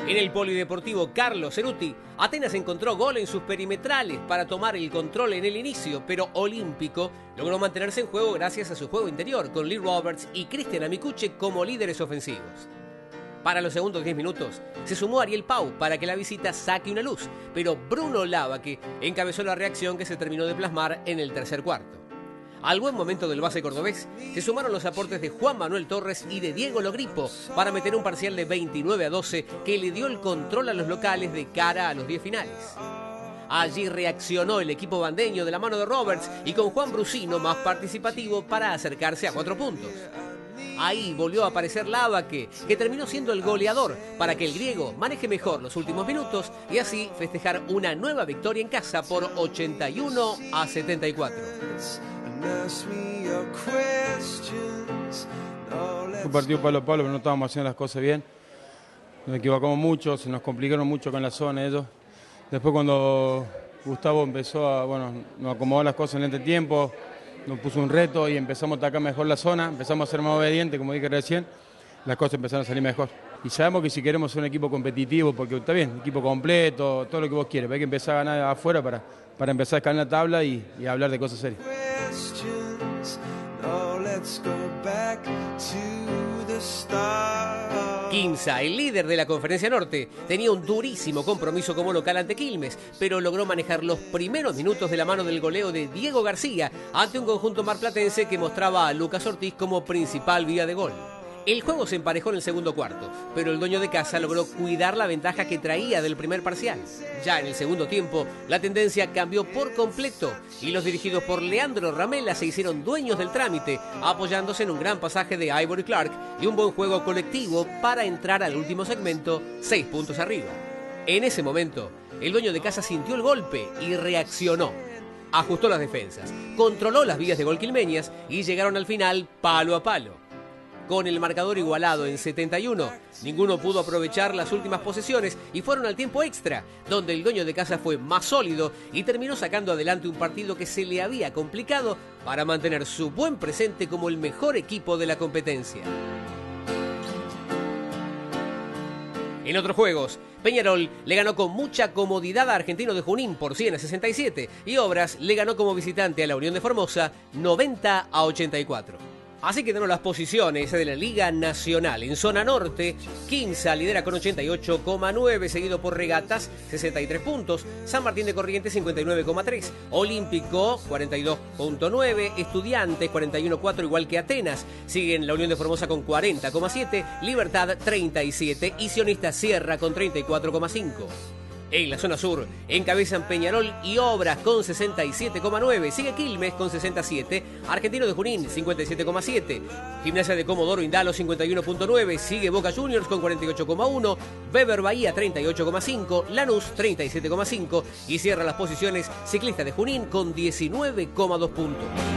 En el polideportivo Carlos Ceruti, Atenas encontró gol en sus perimetrales para tomar el control en el inicio, pero Olímpico logró mantenerse en juego gracias a su juego interior, con Lee Roberts y Cristian Amicucci como líderes ofensivos. Para los segundos 10 minutos, se sumó Ariel Pau para que la visita saque una luz, pero Bruno Lavaque encabezó la reacción que se terminó de plasmar en el tercer cuarto. Al buen momento del base cordobés, se sumaron los aportes de Juan Manuel Torres y de Diego Logripo para meter un parcial de 29-12 que le dio el control a los locales de cara a los 10 finales. Allí reaccionó el equipo bandeño de la mano de Roberts y con Juan Brusino más participativo para acercarse a 4 puntos. Ahí volvió a aparecer Lavaque, que terminó siendo el goleador para que el griego maneje mejor los últimos minutos y así festejar una nueva victoria en casa por 81-74. Un partido palo a palo, pero no estábamos haciendo las cosas bien. Nos equivocamos mucho, se nos complicaron mucho con la zona ellos. Después cuando Gustavo empezó a, nos acomodó las cosas en el entretiempo, nos puso un reto y empezamos a atacar mejor la zona, empezamos a ser más obedientes, como dije recién, las cosas empezaron a salir mejor. Y sabemos que si queremos ser un equipo competitivo, porque está bien, equipo completo, todo lo que vos quieres, pero hay que empezar a ganar afuera para empezar a escalar la tabla y hablar de cosas serias. Quimsa, el líder de la Conferencia Norte, tenía un durísimo compromiso como local ante Quilmes, pero logró manejar los primeros minutos de la mano del goleo de Diego García ante un conjunto marplatense que mostraba a Lucas Ortiz como principal vía de gol. El juego se emparejó en el segundo cuarto, pero el dueño de casa logró cuidar la ventaja que traía del primer parcial. Ya en el segundo tiempo, la tendencia cambió por completo y los dirigidos por Leandro Ramela se hicieron dueños del trámite, apoyándose en un gran pasaje de Ivory Clark y un buen juego colectivo para entrar al último segmento 6 puntos arriba. En ese momento, el dueño de casa sintió el golpe y reaccionó. Ajustó las defensas, controló las vías de gol quilmeñas y llegaron al final palo a palo. Con el marcador igualado en 71, ninguno pudo aprovechar las últimas posesiones y fueron al tiempo extra, donde el dueño de casa fue más sólido y terminó sacando adelante un partido que se le había complicado para mantener su buen presente como el mejor equipo de la competencia. En otros juegos, Peñarol le ganó con mucha comodidad a Argentino de Junín por 100-67 y Obras le ganó como visitante a la Unión de Formosa 90-84. Así quedaron las posiciones de la Liga Nacional. En zona norte, Quimsa lidera con 88,9, seguido por Regatas, 63 puntos, San Martín de Corrientes, 59,3, Olímpico, 42,9, Estudiantes, 41,4, igual que Atenas. Siguen la Unión de Formosa con 40,7, Libertad, 37 y Sionista Sierra con 34,5. En la zona sur, encabezan Peñarol y Obras con 67,9. Sigue Quilmes con 67. Argentino de Junín, 57,7. Gimnasia de Comodoro Indalo, 51,9. Sigue Boca Juniors con 48,1. Beber Bahía, 38,5. Lanús, 37,5. Y cierra las posiciones Ciclista de Junín con 19,2 puntos.